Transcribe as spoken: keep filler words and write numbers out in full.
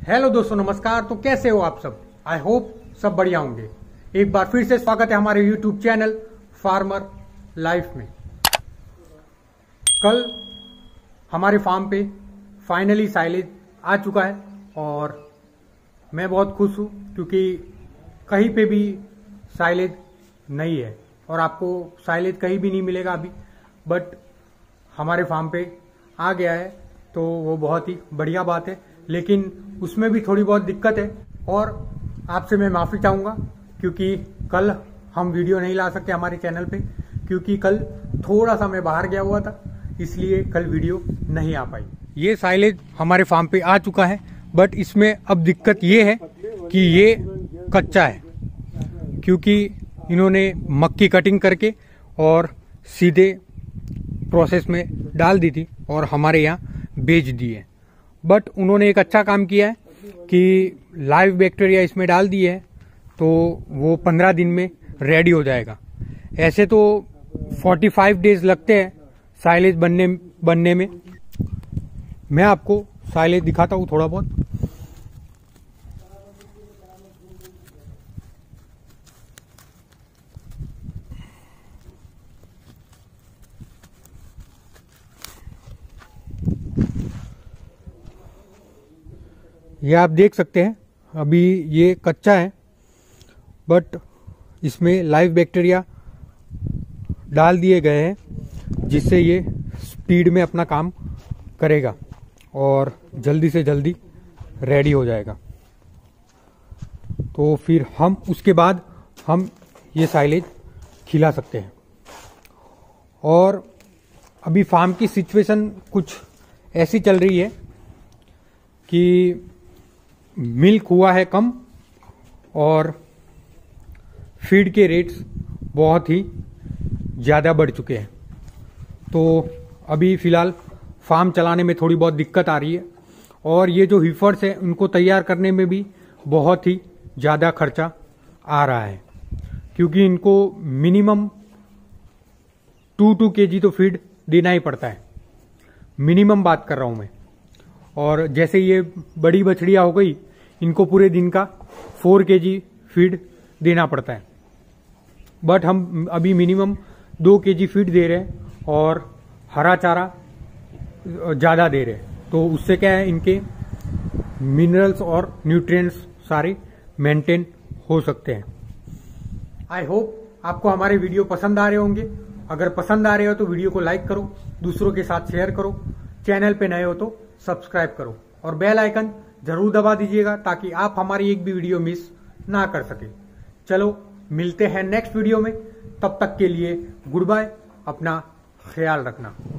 Hello दोस्तों, नमस्कार। तो कैसे हो आप सब? आई होप सब बढ़िया होंगे। एक बार फिर से स्वागत है हमारे यूट्यूब चैनल फार्मर लाइफ में। कल हमारे फार्म पे फाइनली साइलेज आ चुका है और मैं बहुत खुश हूँ क्योंकि कहीं पे भी साइलेज नहीं है और आपको साइलेज कहीं भी नहीं मिलेगा अभी, बट हमारे फार्म पे आ गया है तो वो बहुत ही बढ़िया बात है। लेकिन उसमें भी थोड़ी बहुत दिक्कत है और आपसे मैं माफ़ी चाहूँगा क्योंकि कल हम वीडियो नहीं ला सकते हमारे चैनल पे, क्योंकि कल थोड़ा सा मैं बाहर गया हुआ था, इसलिए कल वीडियो नहीं आ पाई। ये साइलेज हमारे फार्म पे आ चुका है, बट इसमें अब दिक्कत ये है कि ये कच्चा है क्योंकि इन्होंने मक्की कटिंग करके और सीधे प्रोसेस में डाल दी थी और हमारे यहाँ बेच दी है। बट उन्होंने एक अच्छा काम किया है कि लाइव बैक्टीरिया इसमें डाल दिए है तो वो पंद्रह दिन में रेडी हो जाएगा। ऐसे तो पैंतालीस डेज लगते हैं साइलेज बनने बनने में। मैं आपको साइलेज दिखाता हूँ थोड़ा बहुत। ये आप देख सकते हैं, अभी ये कच्चा है बट इसमें लाइव बैक्टीरिया डाल दिए गए हैं जिससे ये स्पीड में अपना काम करेगा और जल्दी से जल्दी रेडी हो जाएगा। तो फिर हम उसके बाद हम ये साइलेज खिला सकते हैं। और अभी फार्म की सिचुएशन कुछ ऐसी चल रही है कि मिल्क हुआ है कम और फीड के रेट्स बहुत ही ज़्यादा बढ़ चुके हैं। तो अभी फ़िलहाल फार्म चलाने में थोड़ी बहुत दिक्कत आ रही है और ये जो हीफर्स हैं उनको तैयार करने में भी बहुत ही ज़्यादा खर्चा आ रहा है क्योंकि इनको मिनिमम टू टू के जी तो फीड देना ही पड़ता है। मिनिमम बात कर रहा हूँ मैं। और जैसे ये बड़ी बछड़ियाँ हो गई, इनको पूरे दिन का फोर के जी फीड देना पड़ता है, बट हम अभी मिनिमम दो के जी फीड दे रहे हैं और हरा चारा ज़्यादा दे रहे हैं। तो उससे क्या है, इनके मिनरल्स और न्यूट्रिएंट्स सारे मेंटेन हो सकते हैं। आई होप आपको हमारे वीडियो पसंद आ रहे होंगे। अगर पसंद आ रहे हो तो वीडियो को लाइक करो, दूसरों के साथ शेयर करो, चैनल पे नए हो तो सब्सक्राइब करो और बेल आइकन जरूर दबा दीजिएगा ताकि आप हमारी एक भी वीडियो मिस ना कर सके। चलो मिलते हैं नेक्स्ट वीडियो में, तब तक के लिए गुड बाय, अपना ख्याल रखना।